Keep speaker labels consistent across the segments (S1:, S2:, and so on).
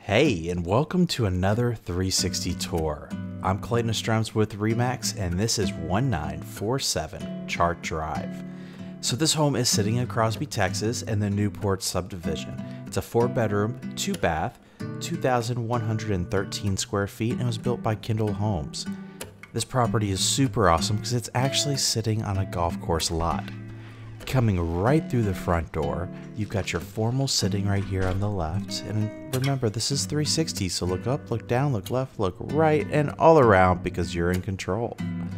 S1: Hey, and welcome to another 360 tour. I'm Clayton Strums with Remax, and this is 1947 Chart Drive. So this home is sitting in Crosby, Texas, in the Newport subdivision. It's a 4-bedroom, 2-bath, 2,113 square feet, and was built by Kendall Homes. This property is super awesome because it's actually sitting on a golf course lot. Coming right through the front door, you've got your formal sitting right here on the left. And remember, this is 360, so look up, look down, look left, look right, and all around because you're in control.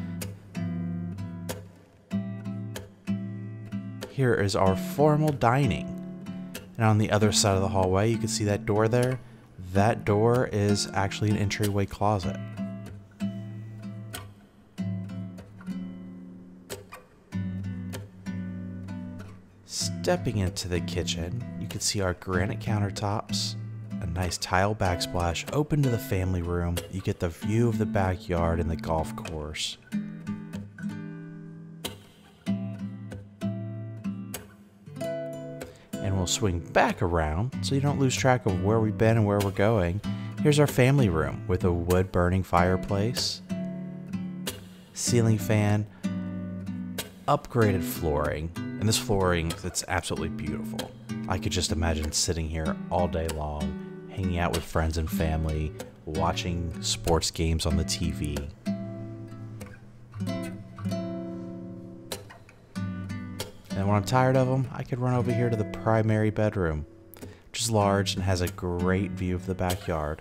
S1: Here is our formal dining. And on the other side of the hallway, you can see that door there. That door is actually an entryway closet. Stepping into the kitchen, you can see our granite countertops, a nice tile backsplash open to the family room. You get the view of the backyard and the golf course. And we'll swing back around so you don't lose track of where we've been and where we're going. Here's our family room with a wood burning fireplace, ceiling fan, upgraded flooring. And this flooring, it's absolutely beautiful. I could just imagine sitting here all day long, hanging out with friends and family, watching sports games on the TV. And when I'm tired of them, I could run over here to the primary bedroom, which is large and has a great view of the backyard.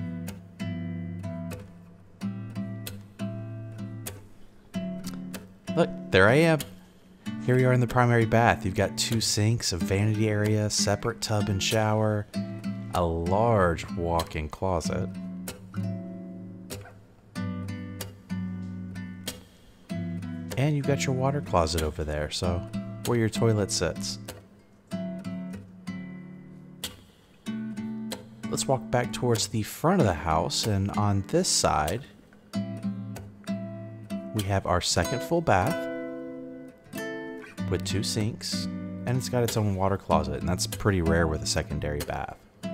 S1: Look, there I am. Here we are in the primary bath. You've got 2 sinks, a vanity area, separate tub and shower, a large walk-in closet, and you've got your water closet over there, so where your toilet sits. Let's walk back towards the front of the house, and on this side, we have our second full bath with 2 sinks, and it's got its own water closet, and that's pretty rare with a secondary bath.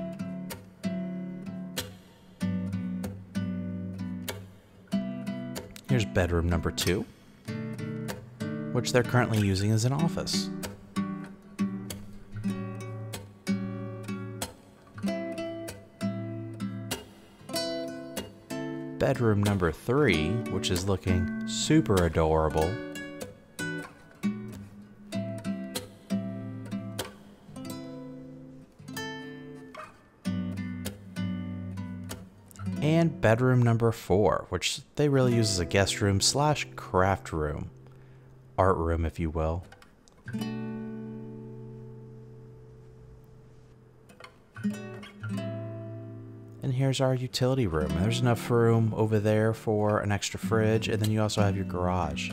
S1: Here's bedroom number 2, which they're currently using as an office. Bedroom number 3, which is looking super adorable. And bedroom number 4, which they really use as a guest room slash craft room. Art room, if you will. And here's our utility room. There's enough room over there for an extra fridge, and then you also have your garage.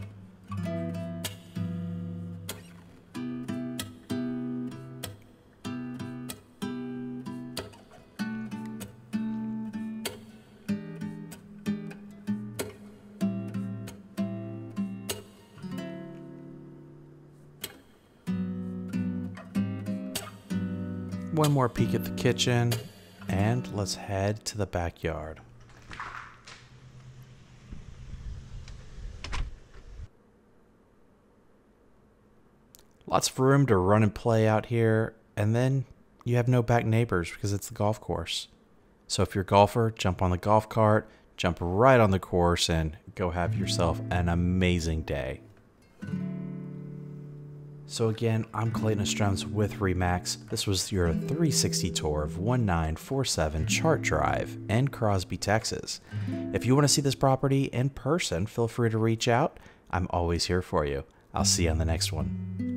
S1: One more peek at the kitchen, and let's head to the backyard. Lots of room to run and play out here, and then you have no back neighbors because it's the golf course. So if you're a golfer, jump on the golf cart, jump right on the course, and go have yourself an amazing day. So again, I'm Clayton Strums with Remax. This was your 360 tour of 1947 Chart Drive in Crosby, Texas. If you want to see this property in person, feel free to reach out. I'm always here for you. I'll see you on the next one.